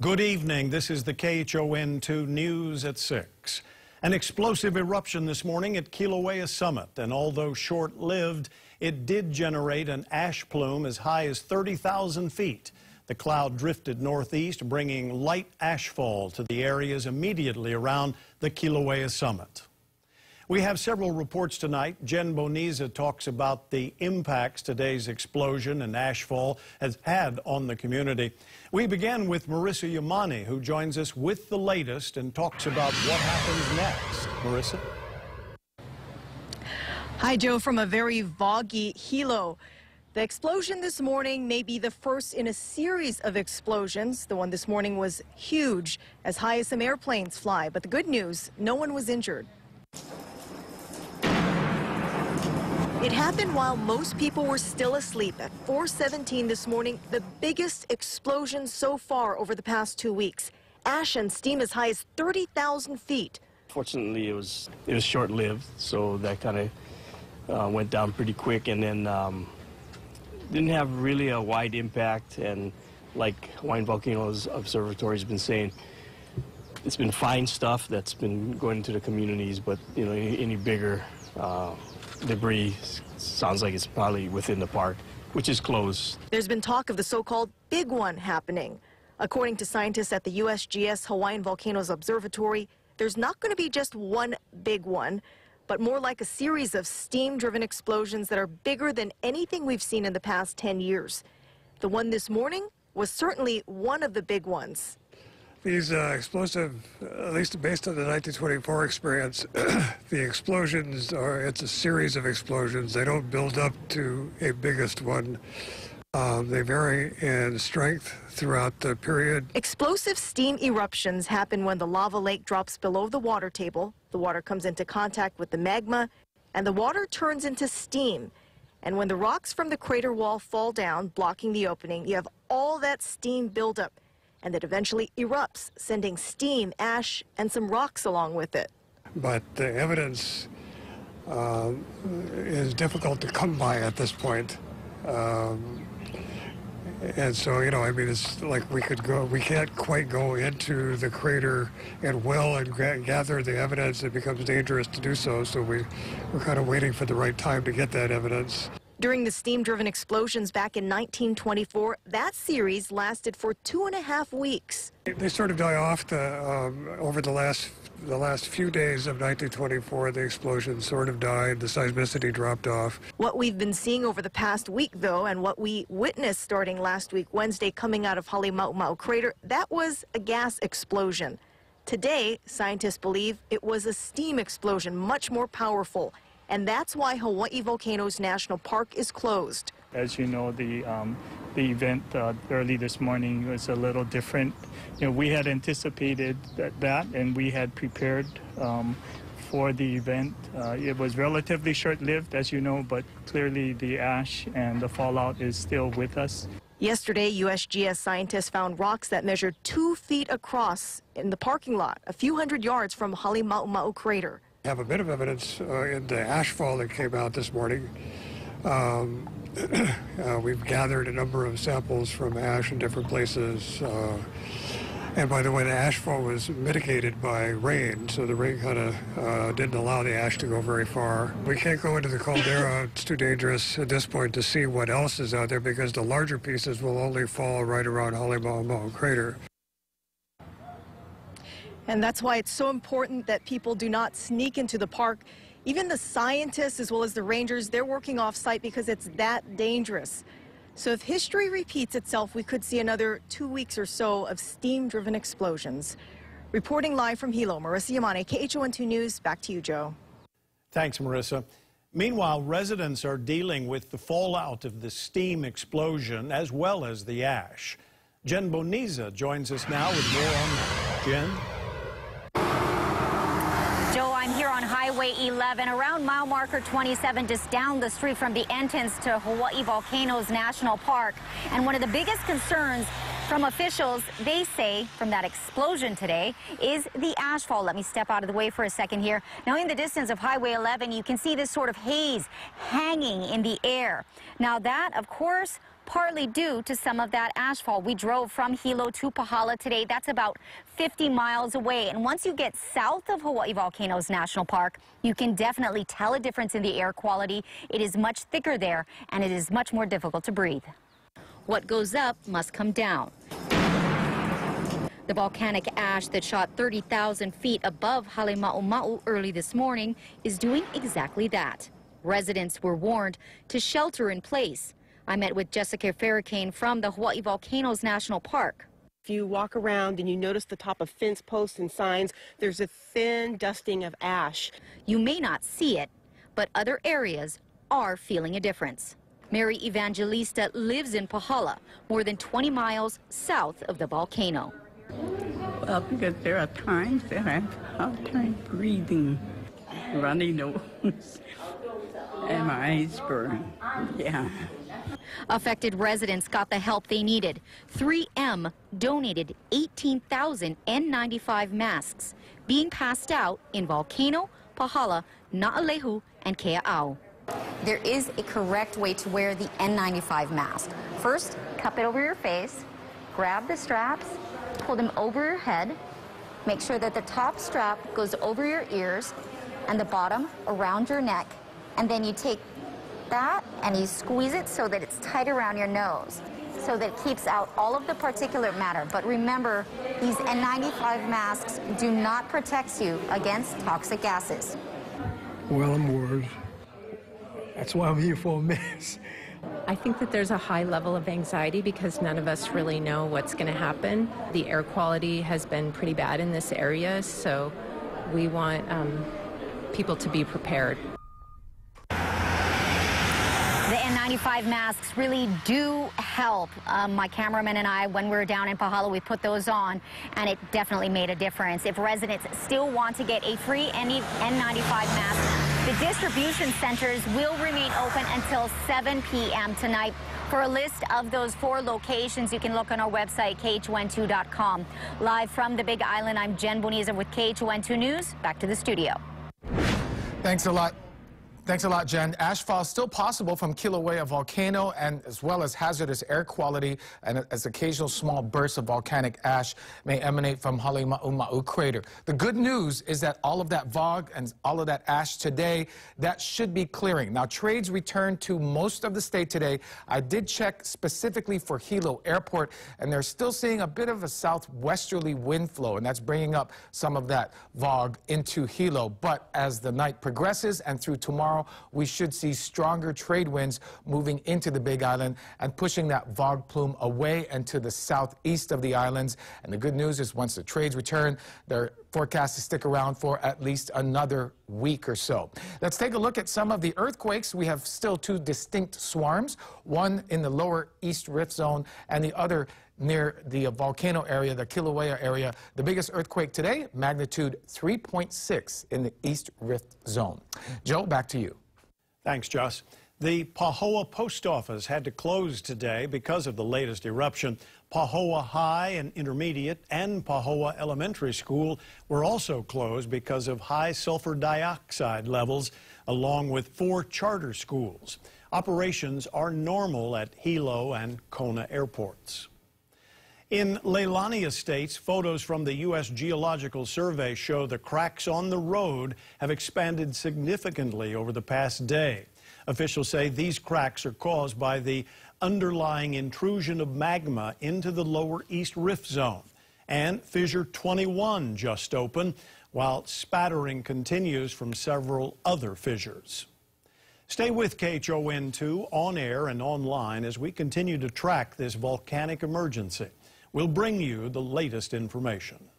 Good evening. This is the KHON2 News at 6. An explosive eruption this morning at Kilauea Summit, and although short-lived, it did generate an ash plume as high as 30,000 feet. The cloud drifted northeast, bringing light ashfall to the areas immediately around the Kilauea Summit. We have several reports tonight. Jen Boniza talks about the impacts today's explosion and ashfall has had on the community. We began with Marissa Yamani, who joins us with the latest and talks about what happens next. Marissa? Hi, Joe, from a very foggy Hilo. The explosion this morning may be the first in a series of explosions. The one this morning was huge, as high as some airplanes fly. But the good news, no one was injured. It happened while most people were still asleep at 4:17 this morning, the biggest explosion so far over the past 2 weeks. Ash and steam as high as 30,000 feet. Fortunately, it was short-lived, so that kind of went down pretty quick, and then didn't have really a wide impact. And like Hawaiian Volcanoes Observatory has been saying, it's been fine stuff that's been going into the communities, but you know, any bigger debris sounds like it's probably within the park, which is closed. There's been talk of the so-called big one happening. According to scientists at the USGS Hawaiian Volcanoes Observatory, there's not going to be just one big one, but more like a series of steam-driven explosions that are bigger than anything we've seen in the past 10 years. The one this morning was certainly one of the big ones. These explosive, at least based on the 1924 experience, the explosions it's a series of explosions. They don't build up to a biggest one. They vary in strength throughout the period. Explosive steam eruptions happen when the lava lake drops below the water table. The water comes into contact with the magma, and the water turns into steam. And when the rocks from the crater wall fall down, blocking the opening, you have all that steam buildup. And it eventually erupts, sending steam, ash, and some rocks along with it. But the evidence is difficult to come by at this point. And so, you know, I mean, it's like we can't quite go into the crater and well and gather the evidence. It becomes dangerous to do so. So we're kind of waiting for the right time to get that evidence. During the steam-driven explosions back in 1924, that series lasted for 2.5 weeks. They sort of die off over the last few days of 1924. The explosion sort of died. The seismicity dropped off. What we've been seeing over the past week, though, and what we witnessed starting last week, Wednesday, coming out of Halemau'umau crater, that was a gas explosion. Today, scientists believe it was a steam explosion, much more powerful. And that's why Hawaii Volcanoes National Park is closed. As you know, the event early this morning was a little different. You know, we had anticipated that and we had prepared for the event. It was relatively short-lived, as you know, but clearly the ash and the fallout is still with us. Yesterday, USGS scientists found rocks that measured 2 feet across in the parking lot, a few hundred yards from Halemau'umau crater. Have a bit of evidence in the ashfall that came out this morning. We've gathered a number of samples from ash in different places. And by the way, the ashfall was mitigated by rain, so the rain kind of didn't allow the ash to go very far. We can't go into the caldera. It's too dangerous at this point to see what else is out there because the larger pieces will only fall right around Halemau'umau crater. And that's why it's so important that people do not sneak into the park. Even the scientists as well as the rangers, they're working off-site because it's that dangerous. So if history repeats itself, we could see another 2 weeks or so of steam-driven explosions. Reporting live from Hilo, Marissa Yamani, KHON2 News. Back to you, Joe. Thanks, Marissa. Meanwhile, residents are dealing with the fallout of the steam explosion as well as the ash. Jen Boniza joins us now with more on that. Jen? I'm here on Highway 11 around mile marker 27, just down the street from the entrance to Hawaii Volcanoes National Park. And one of the biggest concerns From officials, they say from that explosion today is the ashfall. Let me step out of the way for a second here. Now, in the distance of Highway 11, you can see this sort of haze hanging in the air. Now, that, of course, partly due to some of that ashfall. We drove from Hilo to Pahala today. That's about 50 miles away. And once you get south of Hawaii Volcanoes National Park, you can definitely tell a difference in the air quality. It is much thicker there, and it is much more difficult to breathe. What goes up must come down. The volcanic ash that shot 30,000 feet above Halema'uma'u early this morning is doing exactly that. Residents were warned to shelter in place. I met with Jessica Farrakane from the Hawaii Volcanoes National Park. If you walk around and you notice the top of fence posts and signs, there's a thin dusting of ash. You may not see it, but other areas are feeling a difference. Mary Evangelista lives in Pahala, more than 20 miles south of the volcano. Well, because there are times that I have a hard time breathing, runny nose, and my eyes burn. Yeah. Affected residents got the help they needed. 3M donated 18,000 N95 masks being passed out in Volcano, Pahala, Na'alehu, and Kea'au. There is a correct way to wear the N95 mask. First, cup it over your face, grab the straps, pull them over your head, make sure that the top strap goes over your ears and the bottom around your neck, and then you take that and you squeeze it so that it's tight around your nose, so that it keeps out all of the particulate matter. But remember, these N95 masks do not protect you against toxic gases. Well, I'm worried. That's why I'm here for a mess. I think that there's a high level of anxiety because none of us really know what's going to happen. The air quality has been pretty bad in this area, so we want people to be prepared. The N95 masks really do help. My cameraman and I, when we were down in Pahala, we put those on, and it definitely made a difference. If residents still want to get a free N95 mask, the distribution centers will remain open until 7 p.m. tonight. For a list of those 4 locations, you can look on our website, KHON2.com. Live from the Big Island, I'm Jen Boniza with KHON2 News. Back to the studio. Thanks a lot. Thanks a lot, Jen. Ashfall is still possible from Kilauea volcano, and as well as hazardous air quality, and as occasional small bursts of volcanic ash may emanate from Halema'uma'u crater. The good news is that all of that fog and all of that ash today, that should be clearing. Now, trades return to most of the state today. I did check specifically for Hilo Airport, and they're still seeing a bit of a southwesterly wind flow, and that's bringing up some of that fog into Hilo. But as the night progresses and through tomorrow, we should see stronger trade winds moving into the Big Island and pushing that fog plume away and to the southeast of the islands. And the good news is once the trades return, they're forecast to stick around for at least another week or so. Let's take a look at some of the earthquakes. We have still 2 distinct swarms, one in the lower East Rift Zone and the other near the volcano area, the Kilauea area. The biggest earthquake today, magnitude 3.6 in the East Rift Zone. Joe, back to you. Thanks, Joss. The Pahoa Post Office had to close today because of the latest eruption. Pahoa High and Intermediate and Pahoa Elementary School were also closed because of high sulfur dioxide levels, along with 4 charter schools. Operations are normal at Hilo and Kona airports. In Leilani Estates, photos from the U.S. Geological Survey show the cracks on the road have expanded significantly over the past day. Officials say these cracks are caused by the underlying intrusion of magma into the lower East Rift Zone. And Fissure 21 just opened, while spattering continues from several other fissures. Stay with KHON2 on air and online as we continue to track this volcanic emergency. We'll bring you the latest information.